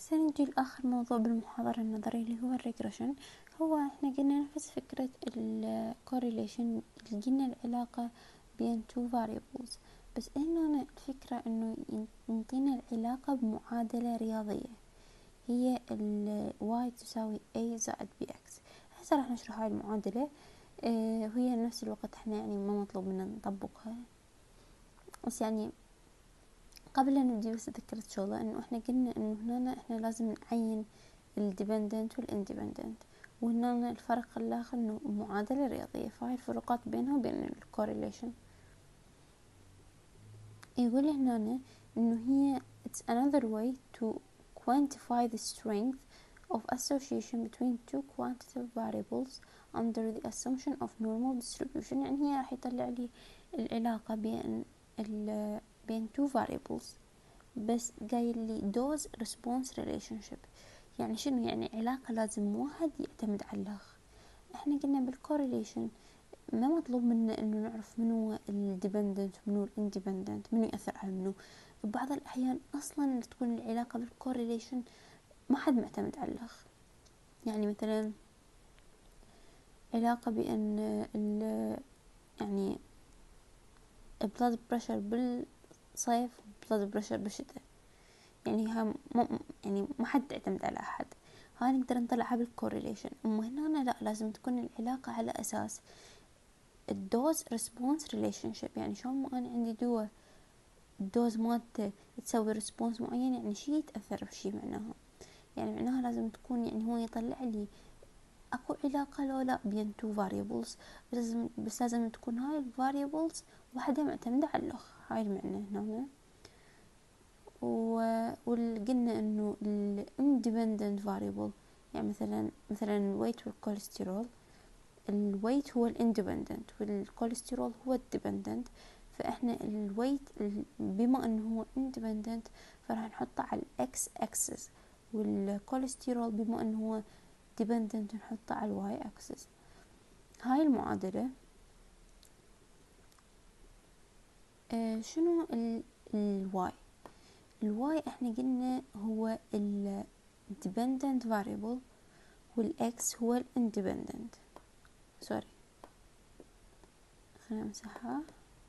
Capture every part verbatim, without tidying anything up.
هسه نجي لآخر موضوع بالمحاضرة النظرية اللي هو الريجريشن. هو احنا قلنا نفس فكرة ال correlation، لقينا العلاقة بين two variables، بس هنا الفكرة انه ينطينا العلاقة بمعادلة رياضية، هي ال y تساوي a زائد bx. هسه راح نشرح هاي المعادلة، اه وهي نفس الوقت احنا يعني ما مطلوب منا نطبقها، بس يعني قبل أن نبدي بس ذكرت شغلة، انه احنا قلنا انه هنا احنا لازم نعين الديبندنت والاندبندنت، وهنا الفرق الاخر انه معادلة رياضية، فهاي الفروقات بينها وبين الكوريليشن. يقول هنا انه هي it's another way to quantify the strength of association between two quantitative variables under the assumption of normal distribution. يعني هي راح يطلع لي العلاقة بين ال بين two variables، بس قايل لي dose response relationship. يعني شنو؟ يعني علاقة لازم واحد يعتمد على الآخر. احنا قلنا بالكوريليشن ما مطلوب منا انه نعرف منو الديبندنت ومنو الاندبندنت، منو يأثر على منو. بعض الأحيان أصلا تكون العلاقة بالكوريليشن ما حد معتمد على الآخر. يعني مثلا علاقة بأن ال يعني blood pressure بالصيف blood pressure بالشتاء، يعني هم يعني ما حد تعتمد على أحد، هاي نقدر نطلعها بالكوريليشن. أما هنا لا، لازم تكون العلاقة على أساس الدوز ريسبونس ريليشن شيب. يعني شلون ما أنا عندي دواء الدوز مالته تسوي ريسبونس معين، يعني شي يتأثر بشي، معناها يعني معناها لازم تكون يعني هو يطلع لي اكو علاقة لو لا بين تو variables، لازم بس لازم تكون هاي الفاريبلز واحدة معتمدة على الأخرى. هاي المعنى هنا. وقلنا انه ال independent variable، يعني مثلا مثلا الويت والكوليسترول، الويت هو الاندبندنت والكوليسترول هو الديبندنت، فاحنا الويت بما انه هو اندبندنت فراح نحطه على الاكس اكسس، والكوليسترول بما انه هو ديبندنت نحطه على الواي اكسس. هاي المعادلة آه شنو الواي؟ الواي احنا قلنا هو ال dependent variable، والاكس هو ال independent. سوري خلينا نمسحها.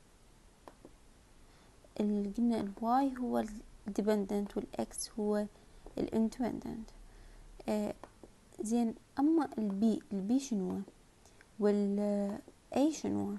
اللي قلنا الواي هو ال dependent والاكس هو ال independent. آه زين، اما البي البي شنو والاي شنو؟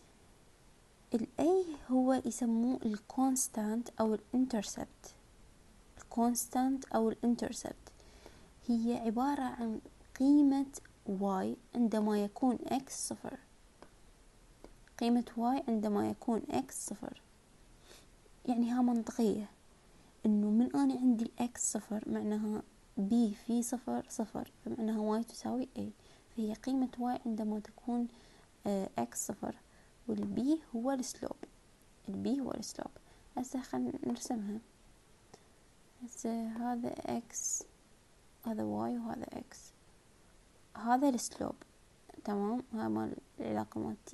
الاي هو يسموه الكونستانت او الانترسبت. الكونستانت او الانترسبت هي عبارة عن قيمة y عندما يكون x صفر. قيمة y عندما يكون x صفر، يعني ها منطقية، انه من انا عندي الاكس صفر معناها b في صفر صفر، فمعناها y تساوي a، فهي قيمة y عندما تكون آه x صفر، والبي هو السلوب. البي هو السلوب. هسه خلينا نرسمها. هسه هذا x، هذا y وهذا x، هذا السلوب، تمام. هاي مال العلاقة مالتي.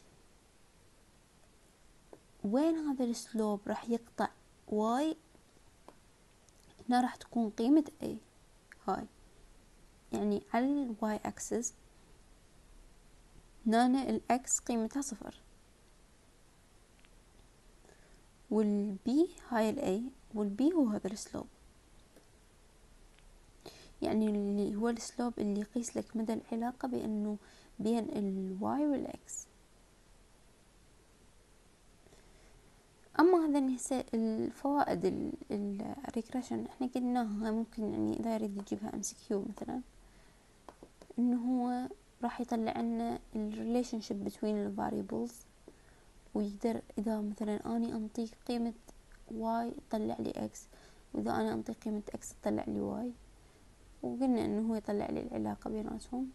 وين هذا السلوب راح يقطع y؟ هنا راح تكون قيمة a هاي، يعني على الواي اكسس هنا الاكس قيمتها صفر، والبي هاي الاي، والبي هو هذا السلوب. يعني اللي هو السلوب اللي يقيس لك مدى العلاقة بأنه بين الواي والاكس. اما هذا هسه الفوائد الريجريشن احنا قلناها، ممكن يعني اذا يريد يجيبها ام سي كيو مثلا، انه هو راح يطلع لنا الريليشن شيب بين الفاريبلز، ويقدر اذا مثلا اني انطيك قيمة واي يطلع لي اكس، واذا انا انطيك قيمة اكس يطلع لي واي، وقلنا انه هو يطلع لي العلاقة بيناتهم.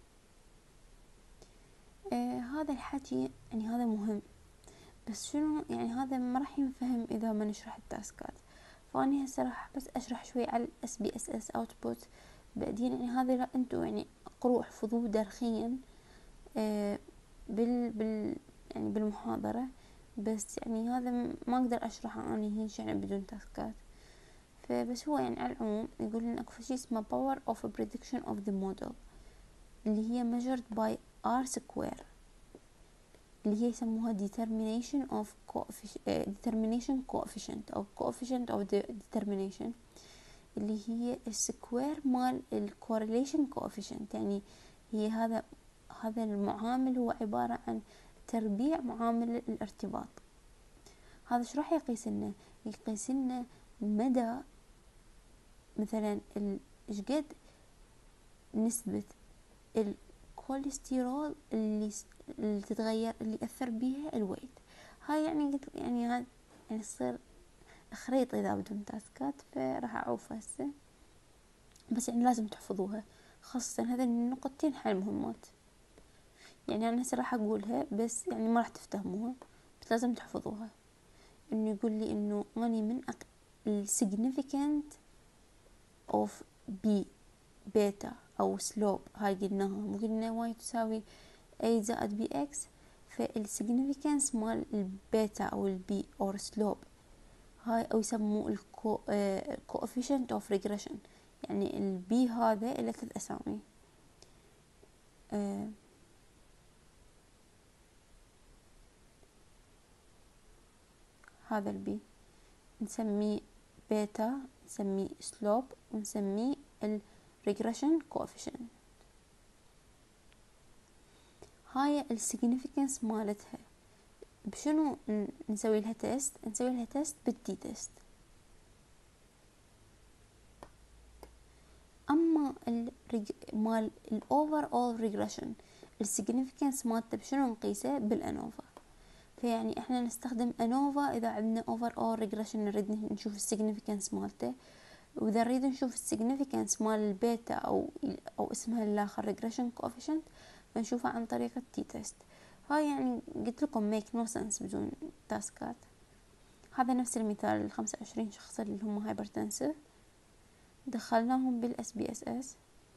آه هذا الحكي يعني هذا مهم، بس شنو يعني هذا ما راح ينفهم اذا ما نشرح التاسكات. فاني هسه راح بس اشرح شوي على الاس بي اس اس اوتبوت، بعدين يعني هذا لا انتو يعني اقروا احفظوه درخيا آه بال بال يعني بالمحاضرة، بس يعني هذا ما اقدر اشرحه اني هيك يعني بدون تاسكات. فبس هو يعني على العموم يقول لنا اكو شيء اسمه power of prediction of the model اللي هي measured by R square اللي هي يسموها determination of coefficient determination coefficient أو coefficient of the determination اللي هي السكوير مال ال correlation coefficient. يعني هي هذا هذا المعامل هو عبارة عن تربيع معامل الارتباط. هذا شو راح يقيس لنا؟ يقيس لنا مدى مثلا ايش قد نسبة الكوليسترول اللي اللي تتغير اللي يأثر بيها الويت. هاي يعني قلت يعني هاد يعني تصير خريطة إذا بدون تاسكات، فراح أعوف هسه بس يعني لازم تحفظوها، خاصة هذا النقطتين حل مهمات. يعني أنا هسه راح أقولها بس يعني ما راح تفتهموها بس لازم تحفظوها. إنه يقول لي إنه أني من أق... ال significant of B بيتا أو سلوب، هاي قلناها مو قلنا واي تساوي A زائد بي إكس، فالسيجنيفيكانس مال البيتا أو البي أو سلوب هاي أو يسموه الكو آه coefficient of regression. يعني البي هذا إلى ثلاث أسامي. آه هذا البي نسميه بيتا، نسميه سلوب، ونسميه الريجريشن coefficient. هاي السيجنيفيكانس مالتها بشنو نسوي لها تيست؟ نسوي لها تيست بالتي تيست. اما الرج... مال الاوفر اول ريجريشن السيجنيفيكانس مالته بشنو نقيسه؟ بالانوفا. فيعني احنا نستخدم انوفا اذا عندنا اوفر اول ريجريشن نريد نشوف السيجنيفيكانس مالته، واذا نريد نشوف السيجنيفيكانس مال البيتا او او اسمها الاخر ريجريشن كوفيشنت بنشوفها عن طريق التي تيست. هاي يعني قلت لكم ميك نو سنس بدون تاسكات. هذا نفس المثال الخمسة وعشرين شخص اللي هم هايبرتنسيف دخلناهم بالاس بي اس اس.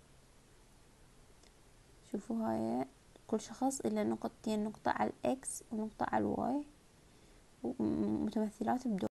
شوفوا هاي كل شخص إلى نقطتين، نقطة على الإكس ونقطة على الواي، ومتمثلات بدور